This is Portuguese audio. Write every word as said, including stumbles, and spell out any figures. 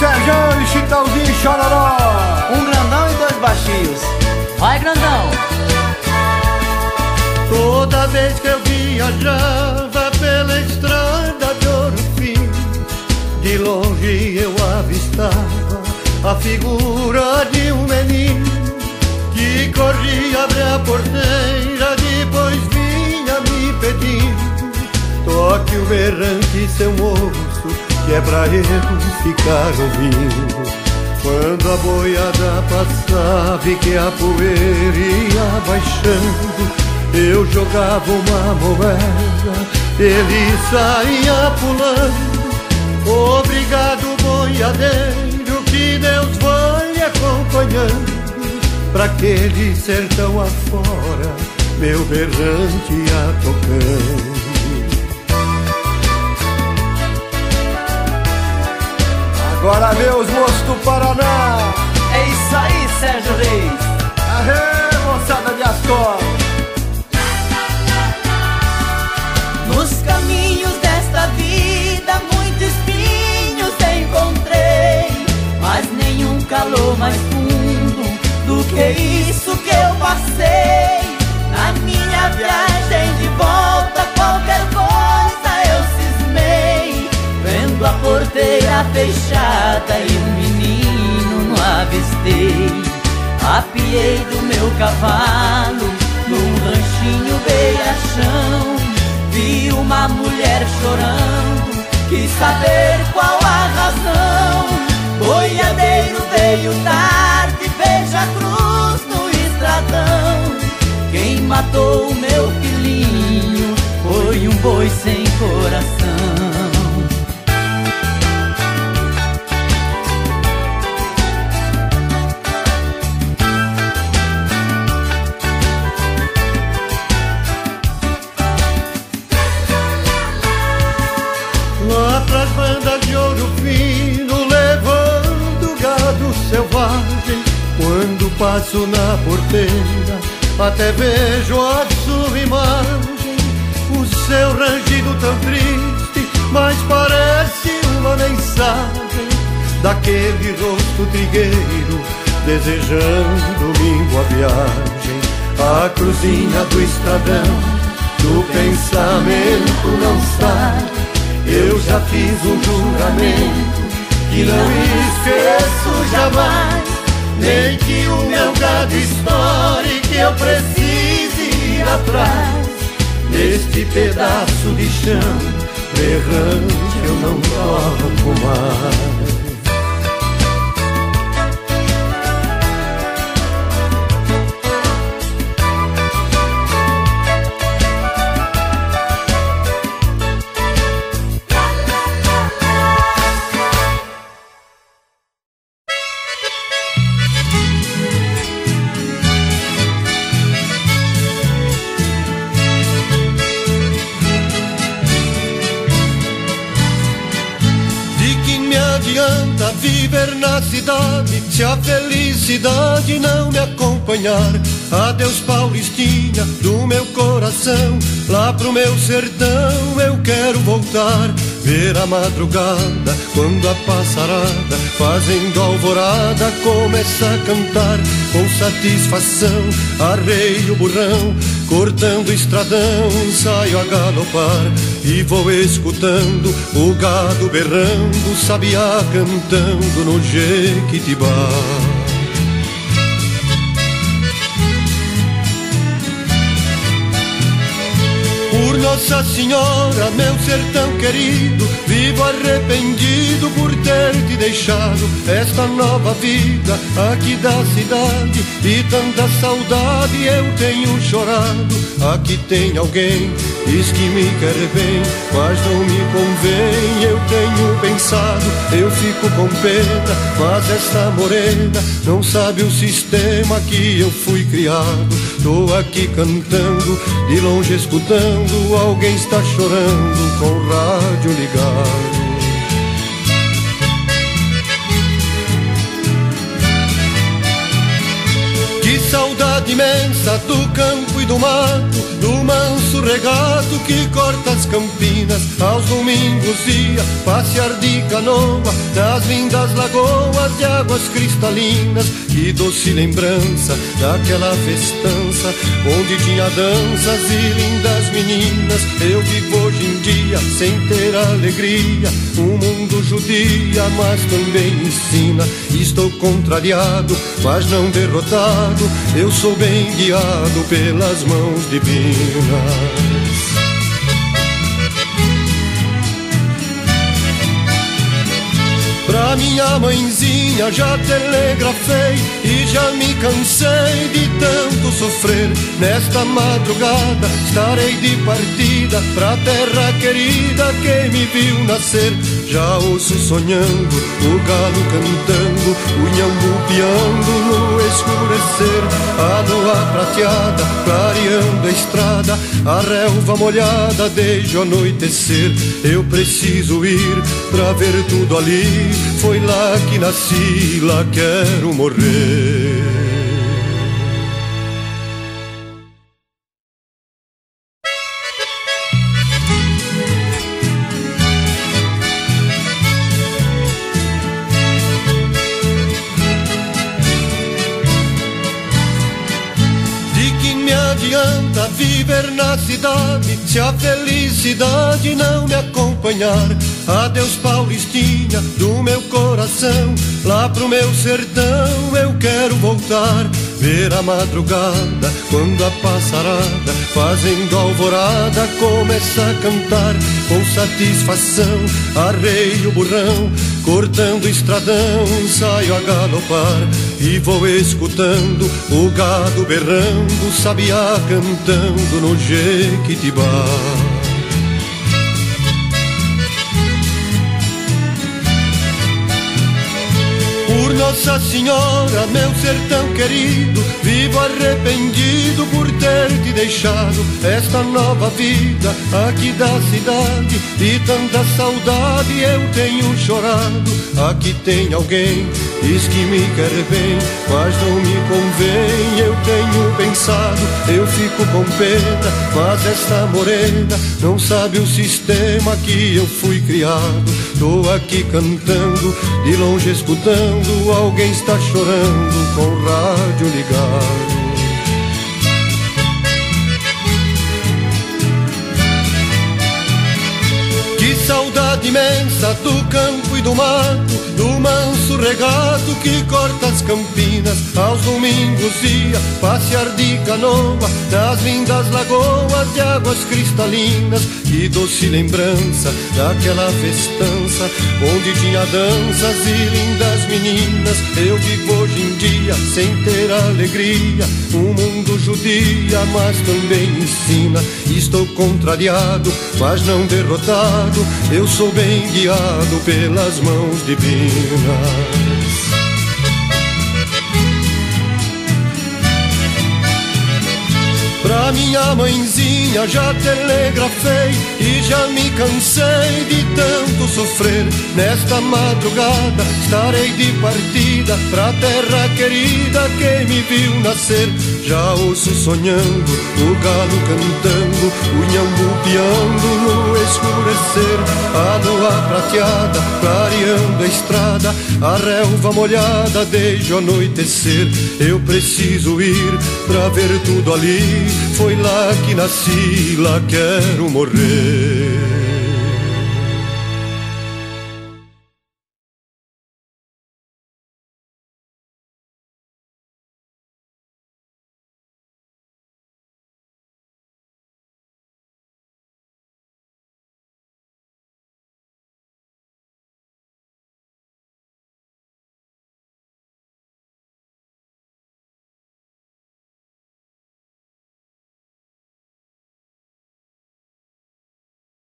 Sérgio, Chitãozinho e Chororó. Um grandão e dois baixinhos. Vai, grandão. Toda vez que eu viajava pela estrada de Ouro Fino, de longe eu avistava a figura de um menino que corria, abria a porteira, depois vinha me pedindo: toque o berrante, seu moço, que é pra eu ficar ouvindo. Quando a boiada passava e que a poeira ia baixando, eu jogava uma moeda, ele saía pulando. Obrigado, boiadeiro, que Deus vai lhe acompanhando. Pra aquele sertão afora, meu berrante ia tocando. Agora meus moços do Paraná. É isso aí, Sérgio Reis. Aê, moçada de Ascó. Nos caminhos desta vida muitos espinhos encontrei, mas nenhum calor mais fundo do que isso que eu passei. Na minha viagem de volta qualquer coisa eu cismei, vendo a porteira fechada e um menino não avistei. Apiei do meu cavalo num ranchinho beira-chão, vi uma mulher chorando, quis saber qual a razão. Boiadeiro veio tarde, veja a cruz no estradão. Quem matou o meu filhinho foi um boi sem coração. Lá pras bandas de Ouro Fino, levando gado selvagem, quando passo na porteira, até vejo a sua imagem. O seu rangido tão triste, mas parece uma mensagem daquele rosto trigueiro, desejando-me a viagem. A cruzinha do estradão, do pensamento não sai. Eu já fiz um juramento que não esqueço jamais, nem que o meu gado estoure, que eu precise ir atrás. Neste pedaço de chão berrante eu não toco mais. Viver na cidade, se a felicidade não me acompanhar. Adeus, Paulistinha do meu coração, lá pro meu sertão eu quero voltar. Ver a madrugada, quando a passarada, fazendo alvorada, começa a cantar. Com satisfação, arreio o burrão, cortando o estradão, saio a galopar. E vou escutando o gado berrando, sabiá cantando no Jequitibá. Por Nossa Senhora, meu sertão querido, vivo arrependido por ter te deixado. Esta nova vida aqui da cidade, e tanta saudade eu tenho chorado. Aqui tem alguém, diz que me quer bem, mas não me convém. Eu tenho pensado, eu fico com pena, mas esta morena não sabe o sistema que eu fui criado. Tô aqui cantando, de longe escutando, alguém está chorando com o rádio ligado. Que saudade imensa do campo e do mato, do manso regato gado que corta as campinas. Aos domingos ia passear de canoa nas lindas lagoas de águas cristalinas. Que doce lembrança daquela festança onde tinha danças e lindas meninas. Eu vivo hoje em dia sem ter alegria. O mundo judia, mas também ensina. Estou contrariado, mas não derrotado. Eu sou bem guiado pelas mãos divinas. Pra minha mãezinha já telegrafei e já me cansei de tanto sofrer. Nesta madrugada estarei de partida pra terra querida que me viu nascer. Já ouço sonhando, o galo cantando, o nhambu piando no escurecer. A lua prateada clareando a estrada, a relva molhada desde o anoitecer. Eu preciso ir pra ver tudo ali. Foi lá que nasci, lá quero morrer. Adianta viver na cidade se a felicidade não me acompanhar. Adeus Paulistinha do meu coração, lá pro meu sertão eu quero voltar. Ver a madrugada quando a passarada fazendo alvorada começa a cantar. Com satisfação arreio o burrão, cortando o estradão saio a galopar. E vou escutando o gado berrando, o sabiá cantando no Jequitibá. Por Nossa Senhora, meu sertão querido, vivo arrependido por ter te deixado. Esta nova vida aqui da cidade, e tanta saudade eu tenho chorado. Aqui tem alguém, diz que me quer bem, mas não me convém. Eu tenho pensado, eu fico com pena, mas essa morena não sabe o sistema que eu fui criado. Tô aqui cantando, de longe escutando, alguém está chorando com o rádio ligado. Que saudade imensa do campo e do mato, do manso regato que corta as campinas. Aos domingos ia passear de canoa nas lindas lagoas de águas cristalinas. Que doce lembrança daquela festança onde tinha danças e lindas meninas. Eu vivo hoje em dia sem ter alegria. O mundo judia, mas também ensina. Estou contrariado, mas não derrotado. Eu sou bem guiado pelas mãos divinas. Pra minha mãezinha já telegrafei e já me cansei de tanto sofrer. Nesta madrugada estarei de partida pra terra querida que me viu nascer. Já ouço sonhando, o galo cantando, o nhambu piando no escurecer. A lua prateada clareando a estrada, a relva molhada desde o anoitecer. Eu preciso ir pra ver tudo ali. Foi lá que nasci, lá quero morrer.